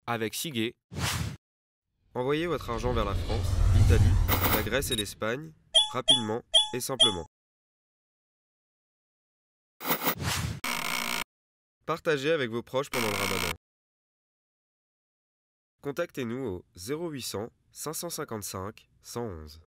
Avec Sigue, envoyez votre argent vers la France, l'Italie, la Grèce et l'Espagne, rapidement et simplement. Partagez avec vos proches pendant le Ramadan. Contactez-nous au 0800 555 111.